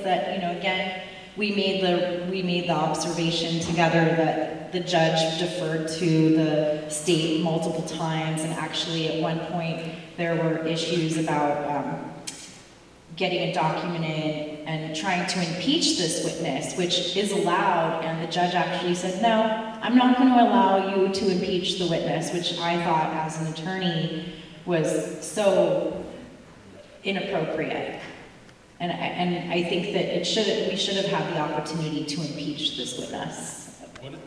that, you know, again, we made the observation together that the judge deferred to the state multiple times, and actually at one point there were issues about getting a document in and trying to impeach this witness, which is allowed, and the judge actually said, no, I'm not going to allow you to impeach the witness, which I thought as an attorney was so inappropriate. And I think that we should have had the opportunity to impeach this witness.